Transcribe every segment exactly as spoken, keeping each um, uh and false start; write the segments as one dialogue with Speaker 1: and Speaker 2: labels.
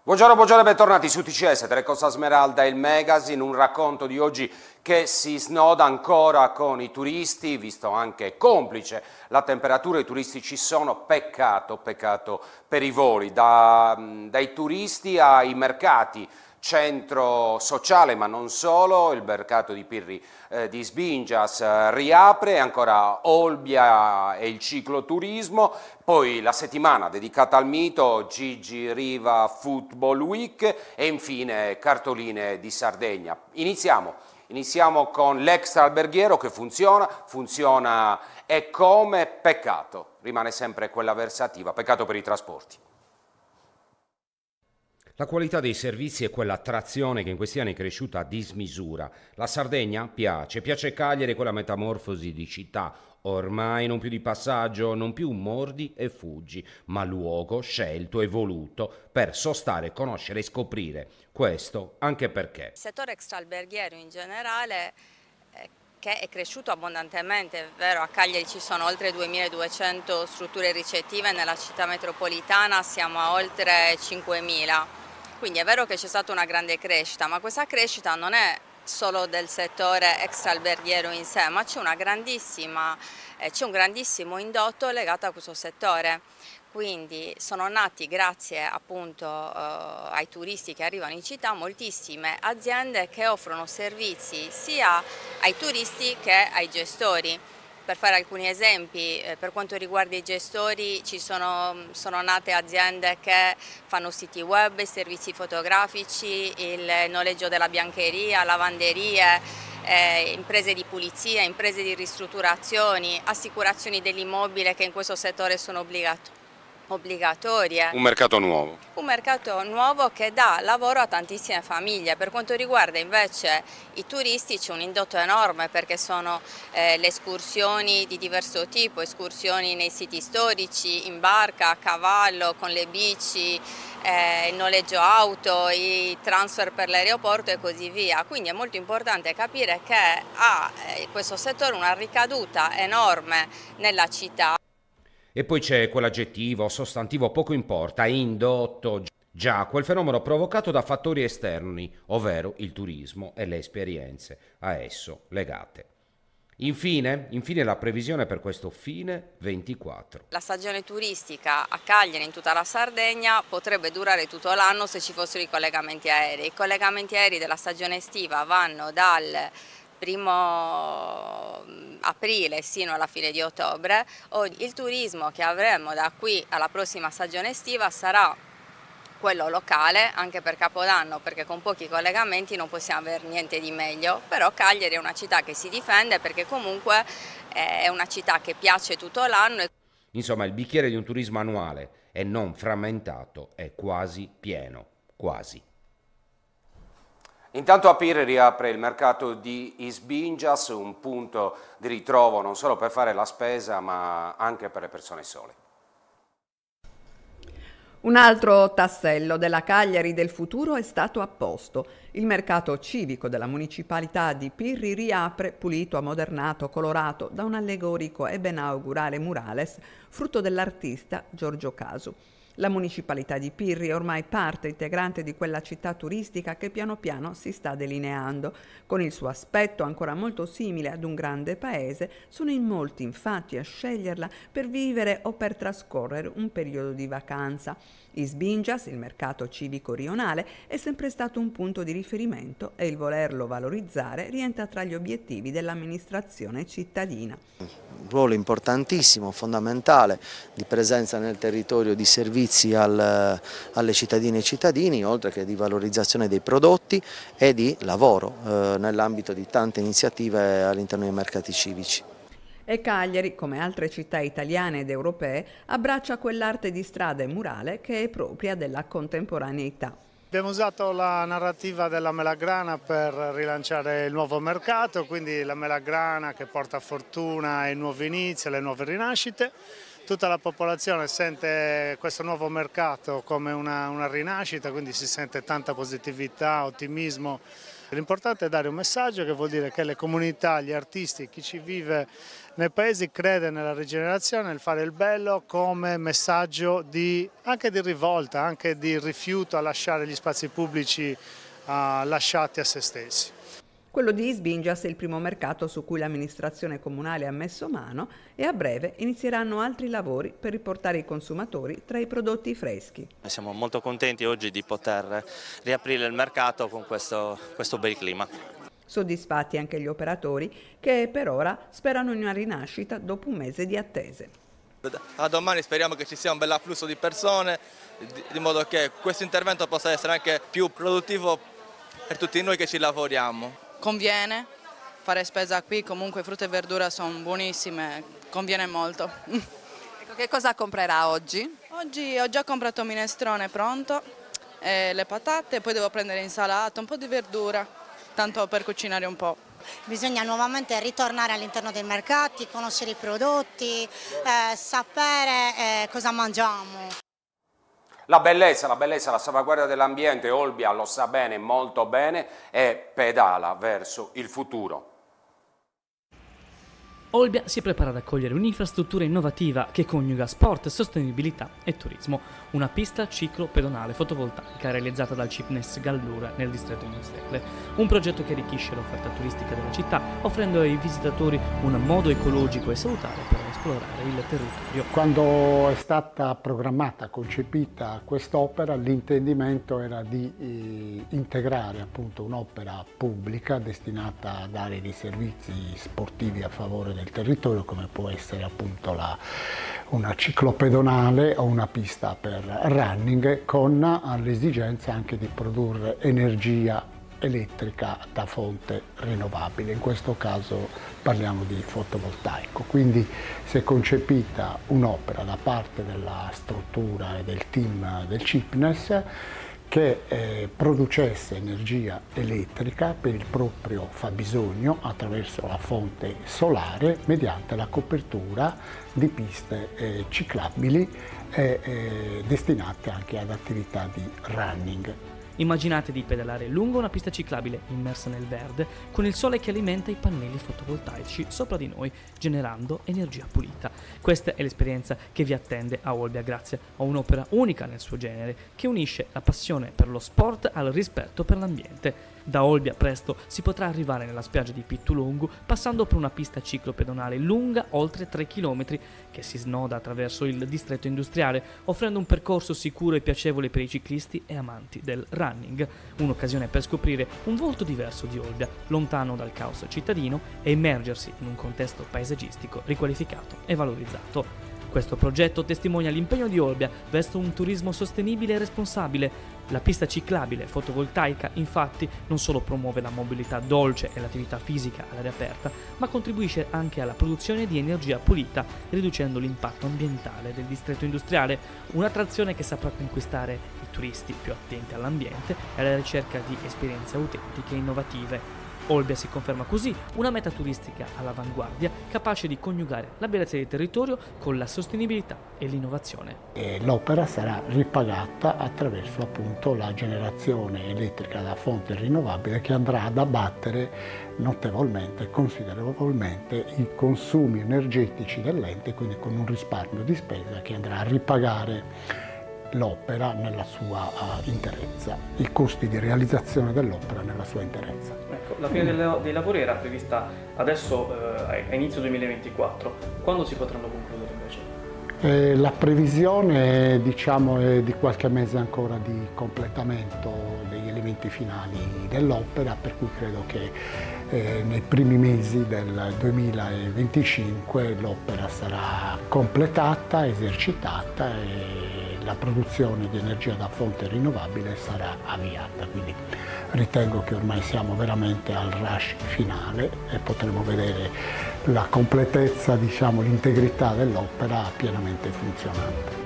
Speaker 1: Buongiorno, buongiorno e bentornati su T C S, Telecosta Smeralda, il magazine, un racconto di oggi che si snoda ancora con i turisti, visto anche complice la temperatura, i turisti ci sono, peccato, peccato per i voli, da, dai turisti ai mercati. Centro sociale, ma non solo, il mercato di Pirri eh, di Sbingias eh, riapre, ancora Olbia e il cicloturismo, poi la settimana dedicata al mito, Gigi Riva Football Week e infine cartoline di Sardegna. Iniziamo, iniziamo con l'extra alberghiero che funziona, funziona e come, peccato, rimane sempre quella versativa, peccato per i trasporti.
Speaker 2: La qualità dei servizi è quell'attrazione che in questi anni è cresciuta a dismisura. La Sardegna piace, piace Cagliari, quella metamorfosi di città, ormai non più di passaggio, non più mordi e fuggi, ma luogo scelto e voluto per sostare, conoscere e scoprire. Questo anche perché
Speaker 3: il settore extraalberghiero in generale eh, che è cresciuto abbondantemente, è vero, a Cagliari ci sono oltre duemiladuecento strutture ricettive, nella città metropolitana siamo a oltre cinquemila. Quindi è vero che c'è stata una grande crescita, ma questa crescita non è solo del settore extraalberghiero in sé, ma c'è una grandissima, eh, c'è un grandissimo indotto legato a questo settore. Quindi sono nati, grazie appunto eh, ai turisti che arrivano in città, moltissime aziende che offrono servizi sia ai turisti che ai gestori. Per fare alcuni esempi, eh, per quanto riguarda i gestori ci sono, sono nate aziende che fanno siti web, servizi fotografici, il noleggio della biancheria, lavanderie, eh, imprese di pulizia, imprese di ristrutturazioni, assicurazioni dell'immobile che in questo settore sono obbligatorie. obbligatorie.
Speaker 1: Un mercato nuovo.
Speaker 3: Un mercato nuovo che dà lavoro a tantissime famiglie. Per quanto riguarda invece i turisti c'è un indotto enorme perché sono eh, le escursioni di diverso tipo, escursioni nei siti storici, in barca, a cavallo, con le bici, eh, il noleggio auto, i transfer per l'aeroporto e così via. Quindi è molto importante capire che ha eh, questo settore una ricaduta enorme nella città.
Speaker 2: E poi c'è quell'aggettivo, sostantivo, poco importa, indotto, già, quel fenomeno provocato da fattori esterni, ovvero il turismo e le esperienze a esso legate. Infine, infine la previsione per questo fine ventiquattro.
Speaker 3: La stagione turistica a Cagliari, in tutta la Sardegna, potrebbe durare tutto l'anno se ci fossero i collegamenti aerei. I collegamenti aerei della stagione estiva vanno dal primo aprile sino alla fine di ottobre. Il turismo che avremo da qui alla prossima stagione estiva sarà quello locale, anche per Capodanno, perché con pochi collegamenti non possiamo avere niente di meglio, però Cagliari è una città che si difende perché comunque è una città che piace tutto l'anno.
Speaker 2: Insomma, il bicchiere di un turismo annuale e non frammentato è quasi pieno, quasi.
Speaker 1: Intanto a Pirri riapre il mercato di Sbingias, un punto di ritrovo non solo per fare la spesa ma anche per le persone sole.
Speaker 4: Un altro tassello della Cagliari del futuro è stato apposto. Il mercato civico della municipalità di Pirri riapre pulito, ammodernato, colorato da un allegorico e ben augurale murales, frutto dell'artista Giorgio Casu. La municipalità di Pirri è ormai parte integrante di quella città turistica che piano piano si sta delineando. Con il suo aspetto ancora molto simile ad un grande paese, sono in molti infatti a sceglierla per vivere o per trascorrere un periodo di vacanza. Sbingias, il mercato civico rionale, è sempre stato un punto di riferimento e il volerlo valorizzare rientra tra gli obiettivi dell'amministrazione cittadina.
Speaker 5: Un ruolo importantissimo, fondamentale, di presenza nel territorio di servizi al, alle cittadine e cittadini, oltre che di valorizzazione dei prodotti e di lavoro eh, nell'ambito di tante iniziative all'interno dei mercati civici.
Speaker 4: E Cagliari, come altre città italiane ed europee, abbraccia quell'arte di strada e murale che è propria della contemporaneità.
Speaker 6: Abbiamo usato la narrativa della melagrana per rilanciare il nuovo mercato, quindi la melagrana che porta fortuna ai nuovi inizi, alle nuove rinascite. Tutta la popolazione sente questo nuovo mercato come una, una rinascita, quindi si sente tanta positività, ottimismo L'importante è dare un messaggio che vuol dire che le comunità, gli artisti, chi ci vive nei paesi crede nella rigenerazione, nel fare il bello come messaggio di, anche di rivolta, anche di rifiuto a lasciare gli spazi pubblici uh, lasciati a se stessi.
Speaker 4: Quello di Isbingias è il primo mercato su cui l'amministrazione comunale ha messo mano e a breve inizieranno altri lavori per riportare i consumatori tra i prodotti freschi.
Speaker 7: Siamo molto contenti oggi di poter riaprire il mercato con questo, questo bel clima.
Speaker 4: Soddisfatti anche gli operatori che per ora sperano in una rinascita dopo un mese di attese.
Speaker 8: A domani speriamo che ci sia un bel afflusso di persone, di modo che questo intervento possa essere anche più produttivo per tutti noi che ci lavoriamo.
Speaker 9: Conviene fare spesa qui, comunque frutta e verdura sono buonissime, conviene molto.
Speaker 10: Ecco, che cosa comprerà oggi?
Speaker 9: Oggi ho già comprato minestrone pronto, eh, le patate, poi devo prendere insalata, un po' di verdura, tanto per cucinare un po'.
Speaker 11: Bisogna nuovamente ritornare all'interno dei mercati, conoscere i prodotti, eh, sapere eh, cosa mangiamo.
Speaker 1: La bellezza, la bellezza, la salvaguardia dell'ambiente, Olbia lo sa bene, molto bene, e pedala verso il futuro.
Speaker 12: Olbia si prepara ad accogliere un'infrastruttura innovativa che coniuga sport, sostenibilità e turismo. Una pista ciclo-pedonale fotovoltaica realizzata dal Cipnes Gallura nel distretto industriale. Un progetto che arricchisce l'offerta turistica della città, offrendo ai visitatori un modo ecologico e salutare per esplorare il territorio.
Speaker 13: Quando è stata programmata, concepita quest'opera, l'intendimento era di eh, integrare appunto un'opera pubblica destinata a dare dei servizi sportivi a favore del territorio, come può essere appunto la, una ciclopedonale o una pista per running, con l'esigenza anche di produrre energia elettrica da fonte rinnovabile, in questo caso parliamo di fotovoltaico. Quindi si è concepita un'opera da parte della struttura e del team del Cipnes che eh, producesse energia elettrica per il proprio fabbisogno attraverso la fonte solare mediante la copertura di piste eh, ciclabili e eh, destinate anche ad attività di running.
Speaker 12: Immaginate di pedalare lungo una pista ciclabile immersa nel verde, con il sole che alimenta i pannelli fotovoltaici sopra di noi, generando energia pulita. Questa è l'esperienza che vi attende a Olbia grazie a un'opera unica nel suo genere, che unisce la passione per lo sport al rispetto per l'ambiente. Da Olbia presto si potrà arrivare nella spiaggia di Pittulungu passando per una pista ciclopedonale lunga oltre tre chilometri che si snoda attraverso il distretto industriale, offrendo un percorso sicuro e piacevole per i ciclisti e amanti del running. Un'occasione per scoprire un volto diverso di Olbia, lontano dal caos cittadino, e immergersi in un contesto paesaggistico riqualificato e valorizzato. Questo progetto testimonia l'impegno di Olbia verso un turismo sostenibile e responsabile. La pista ciclabile fotovoltaica, infatti, non solo promuove la mobilità dolce e l'attività fisica all'aria aperta, ma contribuisce anche alla produzione di energia pulita, riducendo l'impatto ambientale del distretto industriale, un'attrazione che saprà conquistare i turisti più attenti all'ambiente e alla ricerca di esperienze autentiche e innovative. Olbia si conferma così una meta turistica all'avanguardia, capace di coniugare la bellezza del territorio con la sostenibilità e l'innovazione.
Speaker 13: L'opera sarà ripagata attraverso appunto la generazione elettrica da fonte rinnovabile, che andrà ad abbattere notevolmente, considerevolmente i consumi energetici dell'ente, quindi con un risparmio di spesa che andrà a ripagare l'opera nella sua uh, interezza, i costi di realizzazione dell'opera nella sua interezza.
Speaker 12: Ecco, la fine delle, dei lavori era prevista adesso eh, a inizio duemilaventiquattro, quando si potranno concludere invece?
Speaker 13: Eh, la previsione diciamo, è di qualche mese ancora di completamento degli elementi finali dell'opera, per cui credo che eh, nei primi mesi del duemilaventicinque l'opera sarà completata, esercitata e la produzione di energia da fonte rinnovabile sarà avviata. Quindi ritengo che ormai siamo veramente al rush finale e potremo vedere la completezza, diciamo, l'integrità dell'opera pienamente funzionante.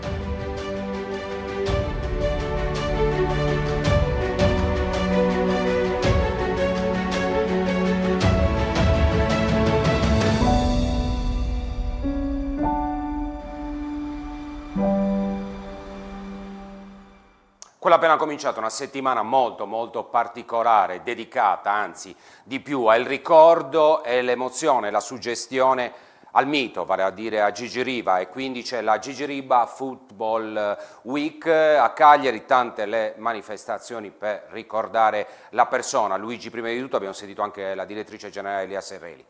Speaker 1: Quella quella appena cominciata, una settimana molto molto particolare, dedicata anzi di più al ricordo e l'emozione, la suggestione al mito, vale a dire a Gigi Riva, e quindi c'è la Gigi Riva Football Week a Cagliari, tante le manifestazioni per ricordare la persona. Luigi, prima di tutto abbiamo sentito anche la direttrice generale Elia Serreli.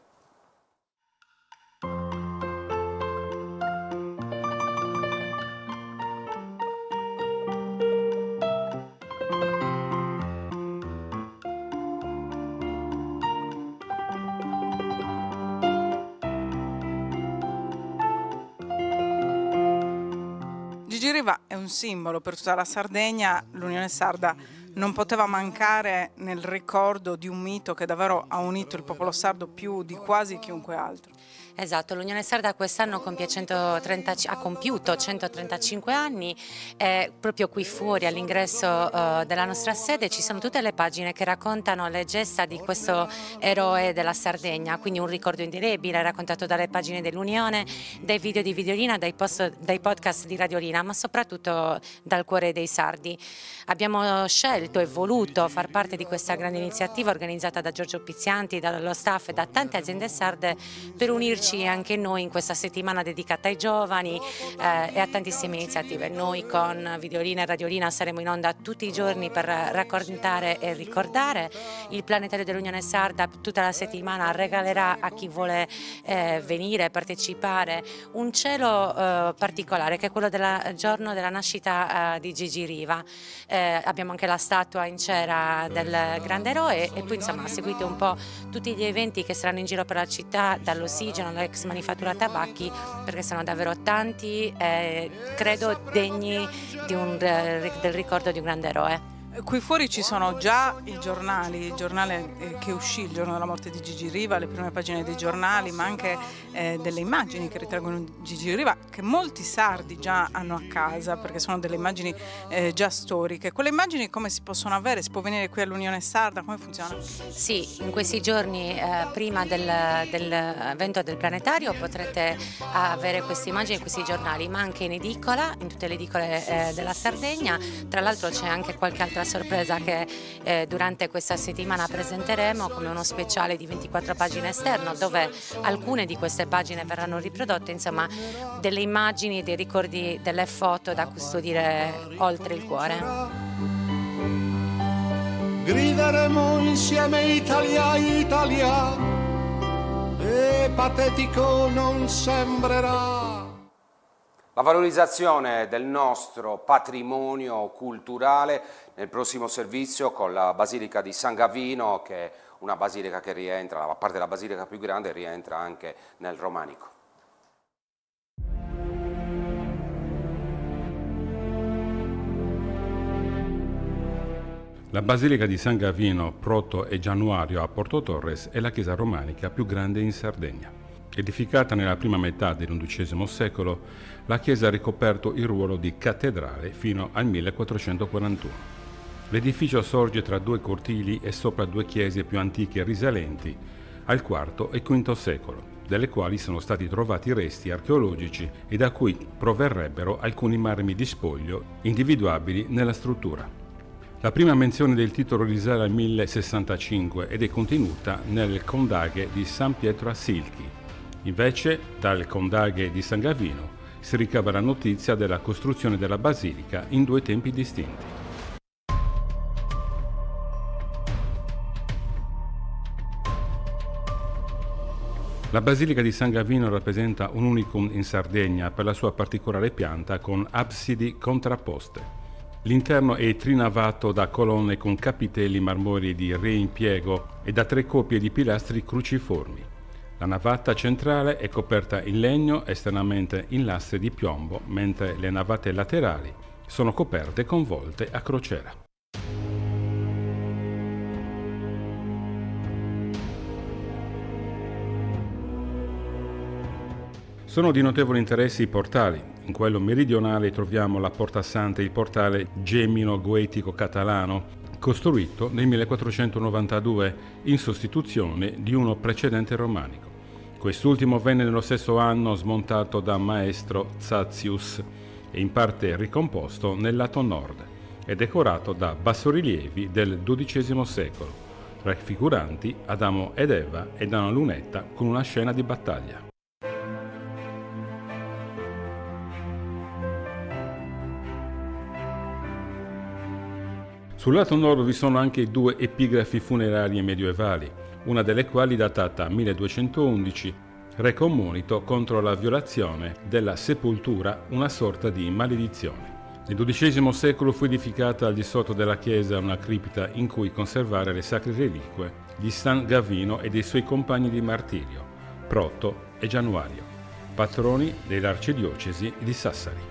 Speaker 14: Gigi Riva è un simbolo per tutta la Sardegna, l'Unione Sarda non poteva mancare nel ricordo di un mito che davvero ha unito il popolo sardo più di quasi chiunque altro.
Speaker 15: Esatto, l'Unione Sarda quest'anno compie centotrenta, ha compiuto centotrentacinque anni e proprio qui fuori all'ingresso uh, della nostra sede ci sono tutte le pagine che raccontano le gesta di questo eroe della Sardegna, quindi un ricordo indelebile raccontato dalle pagine dell'Unione, dai video di Videolina, dai, post, dai podcast di Radiolina, ma soprattutto dal cuore dei sardi. Abbiamo scelto e voluto far parte di questa grande iniziativa organizzata da Giorgio Pizzianti, dallo staff e da tante aziende sarde per unirci anche noi in questa settimana dedicata ai giovani eh, e a tantissime iniziative. Noi con Videolina e Radiolina saremo in onda tutti i giorni per raccontare e ricordare. Il Planetario dell'Unione Sarda tutta la settimana regalerà a chi vuole eh, venire, partecipare, un cielo eh, particolare che è quello del giorno della nascita eh, di Gigi Riva. Eh, abbiamo anche la statua in cera del grande eroe e poi insomma seguite un po' tutti gli eventi che saranno in giro per la città, dall'Ossigeno all'ex manifattura tabacchi, perché sono davvero tanti, eh, credo degni di un, del ricordo di un grande eroe.
Speaker 14: Qui fuori ci sono già i giornali, il giornale che uscì il giorno della morte di Gigi Riva, le prime pagine dei giornali, ma anche eh, delle immagini che ritraggono Gigi Riva, che molti sardi già hanno a casa, perché sono delle immagini eh, già storiche. Quelle immagini come si possono avere? Si può venire qui all'Unione Sarda? Come funziona?
Speaker 15: Sì, in questi giorni, eh, prima del, dell'evento del planetario, potrete avere queste immagini e questi giornali, ma anche in edicola, in tutte le edicole eh, della Sardegna. Tra l'altro c'è anche qualche altra sorpresa che eh, durante questa settimana presenteremo, come uno speciale di ventiquattro pagine esterno, dove alcune di queste pagine verranno riprodotte, insomma delle immagini, dei ricordi, delle foto da custodire oltre il cuore.
Speaker 16: Grideremo insieme Italia, Italia, e patetico non sembrerà.
Speaker 1: La valorizzazione del nostro patrimonio culturale nel prossimo servizio con la Basilica di San Gavino, che è una basilica che rientra, a parte la basilica più grande, rientra anche nel romanico.
Speaker 17: La Basilica di San Gavino, Proto e Januario a Porto Torres è la chiesa romanica più grande in Sardegna. Edificata nella prima metà dell'undicesimo secolo, la chiesa ha ricoperto il ruolo di cattedrale fino al millequattrocentoquarantuno. L'edificio sorge tra due cortili e sopra due chiese più antiche risalenti al quarto e quinto secolo, delle quali sono stati trovati resti archeologici e da cui proverrebbero alcuni marmi di spoglio individuabili nella struttura. La prima menzione del titolo risale al millesessantacinque ed è contenuta nel Condaghe di San Pietro a Silchi. Invece, dal Condaghe di San Gavino si ricava la notizia della costruzione della basilica in due tempi distinti. La Basilica di San Gavino rappresenta un unicum in Sardegna per la sua particolare pianta con absidi contrapposte. L'interno è trinavato da colonne con capitelli marmorei di reimpiego e da tre coppie di pilastri cruciformi. La navata centrale è coperta in legno esternamente in lastre di piombo, mentre le navate laterali sono coperte con volte a crociera. Sono di notevole interesse i portali. In quello meridionale troviamo la Porta Santa e il portale gemino-goetico catalano, costruito nel millequattrocentonovantadue in sostituzione di uno precedente romanico. Quest'ultimo venne nello stesso anno smontato da Maestro Zatius e in parte ricomposto nel lato nord. è decorato da bassorilievi del dodicesimo secolo, raffiguranti Adamo ed Eva e da una lunetta con una scena di battaglia. Sul lato nord vi sono anche due epigrafi funerarie medievali, una delle quali datata milleduecentoundici reca un monito contro la violazione della sepoltura, una sorta di maledizione. Nel dodicesimo secolo fu edificata al di sotto della chiesa una cripta in cui conservare le sacre reliquie di San Gavino e dei suoi compagni di martirio, Proto e Januario, patroni dell'arcidiocesi di Sassari.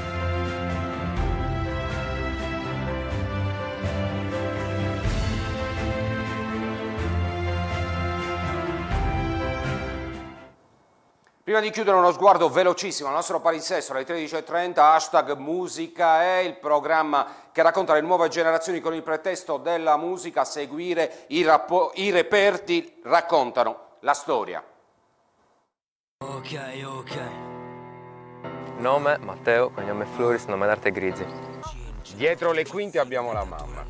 Speaker 1: Prima di chiudere uno sguardo velocissimo al nostro palinsesto alle tredici e trenta, hashtag musica è il programma che racconta le nuove generazioni con il pretesto della musica, a seguire i, i reperti raccontano la storia.
Speaker 18: Ok, ok. Nome Matteo, cognome Floris, nome d'arte Grizi.
Speaker 2: Dietro le quinte abbiamo la mamma.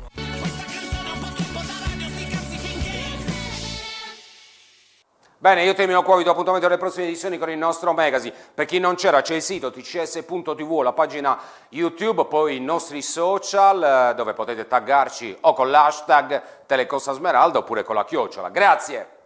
Speaker 1: Bene, io termino qua, vi do appuntamento alle prossime edizioni con il nostro magazine. Per chi non c'era c'è il sito t c s punto t v, la pagina YouTube, poi i nostri social dove potete taggarci o con l'hashtag Telecossa Smeralda oppure con la chiocciola. Grazie!